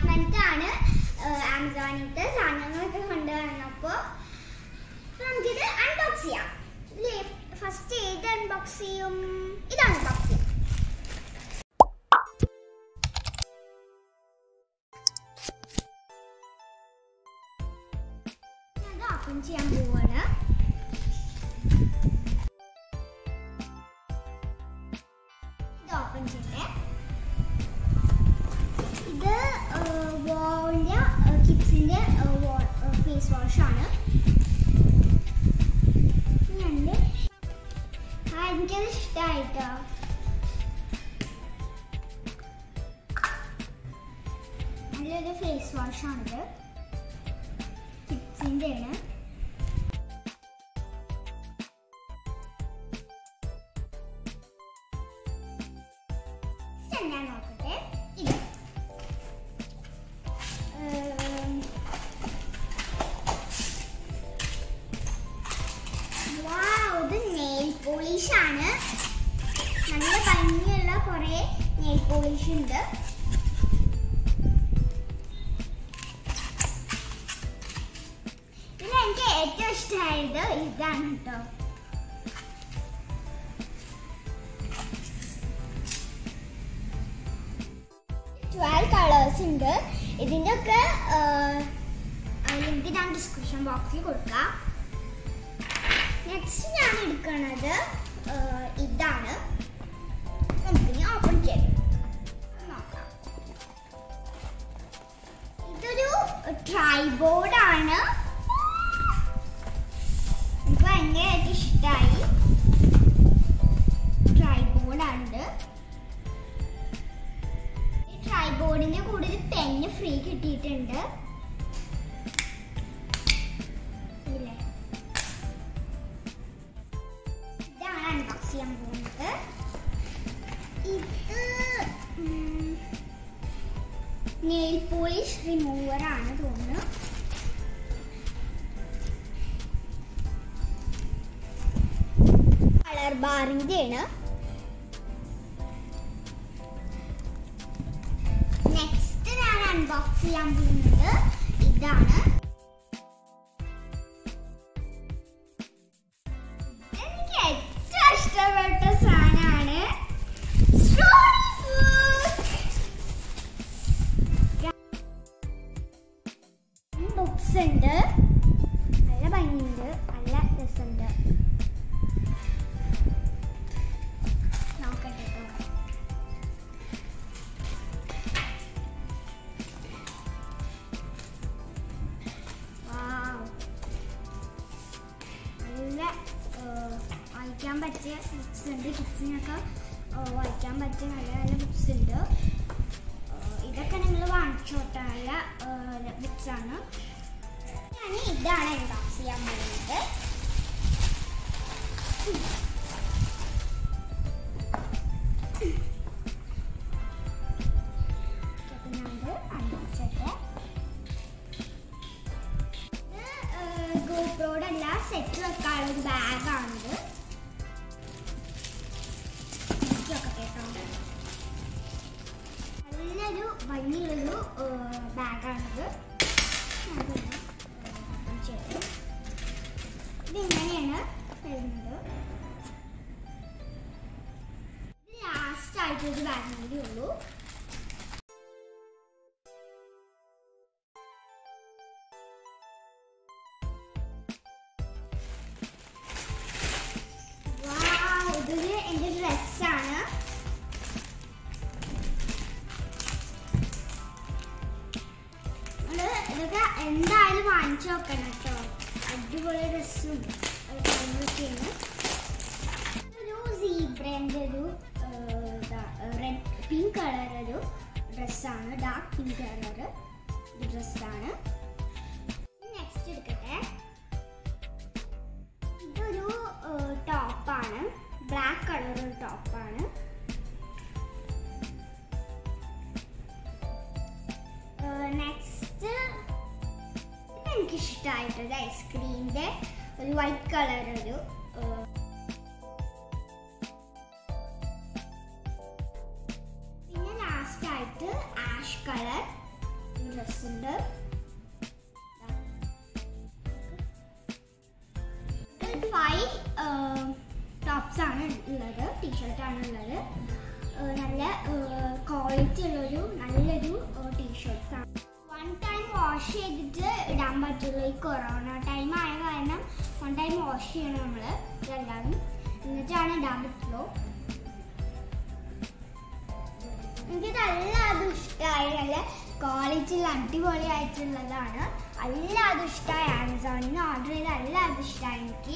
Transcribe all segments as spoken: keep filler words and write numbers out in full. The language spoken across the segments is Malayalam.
എക്സൈറ്റ്മെന്റ് ആണ് ആമസോണിലത്തെ സാധനങ്ങളൊക്കെ കൊണ്ടുവന്നപ്പോൾ. നമുക്കിത് അൺബോക്സ് ചെയ്യാം. ഫസ്റ്റ് ഏത് അൺബോക്സ് ചെയ്യും? ഇത് അൺബോക്സ് ചെയ്യാം. അത് ഓപ്പൺ ചെയ്യാൻ പോവാണ്. ഇത് ഓപ്പൺ ചെയ്യട്ടെ. ഇത് വോളിന്റെ കിഡ്സിന്റെ ഫേസ് വാഷ് ആണ്. എനിക്കത് ഇഷ്ടമായിട്ടോ. നല്ലൊരു ഫേസ് വാഷ് ആണിത്. കിഡ്സിന്റെ ആണ്. ഞാൻ നോക്കട്ടെ. ഇത് പോളിഷ് ആണ്. നല്ല ഭംഗിയുള്ള കുറെ നെയിൽ പോളിഷ് ഉണ്ട്. ഇതിൽ എനിക്ക് ഏറ്റവും ഇഷ്ടമായത് ഇതാണ് കേട്ടോ. ട്വൽവ് കളേഴ്സ് ഉണ്ട്. ഇതിന്റെ ഒക്കെ ലിങ്ക് ഞാൻ ഡിസ്ക്രിപ്ഷൻ ബോക്സിൽ കൊടുക്കാം. നെക്സ്റ്റ് ഞാൻ എടുക്കുന്നത് ഇതാണ്. നമുക്കിനി ഓപ്പൺ ചെയ്ത് നോക്കാം. ഇതൊരു ട്രൈബോർഡ് ആണ്. എനിക്ക് ഭയങ്കരമായിട്ട് ഇഷ്ടമായി. ട്രൈബോർഡ് ആണ്. ഈ ട്രൈബോർഡിന്റെ കൂടെ ഒരു പെന്ന് ഫ്രീ കിട്ടിയിട്ടുണ്ട്. ചെയ്യാൻ പോകുന്നത് ഇത് നെയിൽ പോളിഷ് റിമൂവർ ആണ് തോന്നുന്നു. കളർ ബാറിന്റെ ആണ്. നെക്സ്റ്റ് ഞാൻ അൺബോക്സ് ചെയ്യാൻ പോകുന്നത് ഇതാണ്. ഇഷ്ടപ്പെട്ട സാധനമാണ് ബുക്സ് ഉണ്ട്. നല്ല ഭംഗിയുണ്ട്. നല്ല രസമുണ്ട്. നോക്കട്ടെ. നല്ല വായിക്കാൻ പറ്റിയ ബുക്സ് ഉണ്ട്. കിഡ്സിനൊക്കെ വായിക്കാൻ പറ്റിയ നല്ല നല്ല ബുക്സ് ഉണ്ട്. ഇതൊക്കെ നിങ്ങൾ വാങ്ങിച്ചോട്ടെ. നല്ല ബുക്സ് ആണ്. ഞാൻ ഇതാണ് അൺബോക്സ് ചെയ്യാൻ പോകുന്നത്. ഗോപ്രോയുടെ എല്ലാ സെറ്റ് വെക്കാനുള്ള ഒരു ബാഗാണിത്. നല്ലൊരു ഭംഗിയുള്ളൊരു ബാഗാണിത്. ഇതിങ്ങനെയാണ് വരുന്നത്. ഇത് ലാസ്റ്റ് ആയിട്ടൊരു ബാഗ് കൂടി ഉള്ളൂ. ഇതില് എന്റെ ഡ്രസ്സാണ്. ഇതൊക്കെ എന്തായാലും വാങ്ങിച്ചു നോക്കണം കേട്ടോ. അടിപൊളി ഡ്രസ്സും ഒക്കെയാണ്. ഒരു സീബ്രേന്റെ ഒരു റെഡ് പിങ്ക് കളർ ഒരു ഡ്രസ്സാണ്. ഡാർക്ക് പിങ്ക് കളർ ഡ്രസ്സാണ്. നെക്സ്റ്റ് എടുക്കട്ടെ. ഇതൊരു ടോപ്പാണ്. ബ്ലാക്ക് കളർ ഒരു ടോപ്പാണ്. നെക്സ്റ്റ് എനിക്കിഷ്ടമായിട്ടൊരു ഐസ്ക്രീമിൻ്റെ ഒരു വൈറ്റ് കളർ ഒരു പിന്നെ ലാസ്റ്റ് ആയിട്ട് ആഷ് കളർ ഡ്രസ് ഉണ്ട്. ഫൈവ് ടോപ്സ് ആണ് ഉള്ളത്, ടീഷർട്ടാണ് ഉള്ളത്. നല്ല ക്വാളിറ്റി ഉള്ളൊരു നല്ലൊരു ടീഷർട്ട്സ് ആണ്. വൺ ടൈം വാഷ് ചെയ്തിട്ട് ഇടാൻ പറ്റുള്ളൂ. ഈ കൊറോണ ടൈം ആയ കാരണം വൺ ടൈം വാഷ് ചെയ്യണം നമ്മൾ ഇതെല്ലാവരും, എന്നിട്ടാണ് ഇടാൻ പറ്റുള്ളൂ. എനിക്ക് നല്ല അത് ഇഷ്ടമായി. നല്ല ക്വാളിറ്റിയിൽ അടിപൊളി ആയിട്ടുള്ളതാണ്. എല്ലാതും ഇഷ്ടമായി. ആമസോണിൽ നിന്ന് ഓർഡർ ചെയ്ത് എല്ലാതും ഇഷ്ടമായി എനിക്ക്.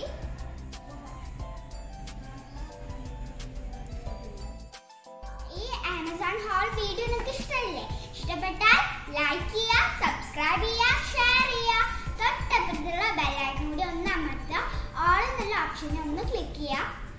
ഈ ആമസോൺ ഹോൾ വീഡിയോ നിങ്ങൾക്ക് ഇഷ്ടമല്ലേ? ഇഷ്ടപ്പെട്ടാൽ ലൈക്ക് ചെയ്യുക, സബ്സ്ക്രൈബ് ചെയ്യുക, ഷെയർ ചെയ്യുക. തൊട്ടപ്പുറത്തുള്ള ബെൽ ഐക്കൺ കൂടി ഒന്ന് അമർത്തുക. ഓൾ എന്നുള്ള ഓപ്ഷനെ ഒന്ന് ക്ലിക്ക് ചെയ്യുക.